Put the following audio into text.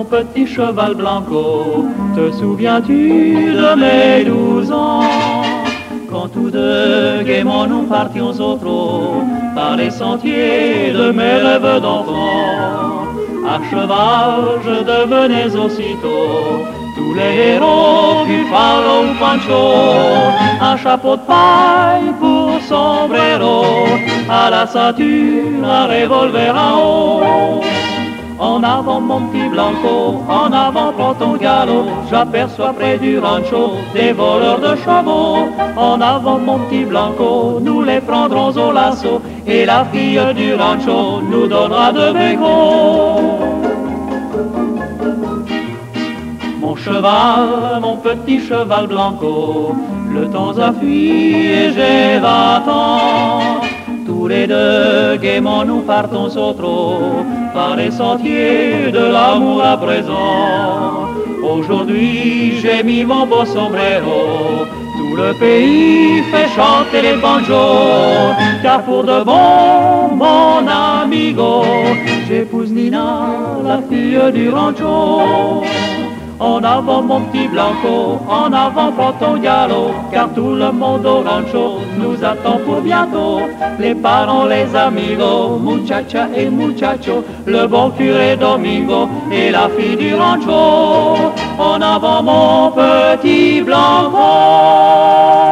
petit cheval blanco, te souviens-tu de mes 12 ans? Quand tous deux gaiement nous partions au trot, par les sentiers de mes rêves d'enfant. À cheval je devenais aussitôt tous les héros du Faro ou Pancho. Un chapeau de paille pour sombrero, à la ceinture un revolver en haut. En avant mon petit Blanco, en avant prends ton galop, j'aperçois près du rancho des voleurs de chevaux. En avant mon petit Blanco, nous les prendrons au lasso, et la fille du rancho nous donnera de bégots. Mon cheval, mon petit cheval Blanco, le temps a fui et j'ai 20 ans. Tous les deux gaiement nous partons au trot, par les sentiers de l'amour à présent. Aujourd'hui j'ai mis mon beau sombrero, tout le pays fait chanter les banjos. Car pour de bon, mon amigo, j'épouse Nina, la fille du rancho. En avant mon petit Blanco, en avant prends ton galop, car tout le monde au rancho nous attend pour bientôt. Les parents, les amigos, muchacha et muchacho, le bon curé Domingo et la fille du rancho. En avant mon petit Blanco.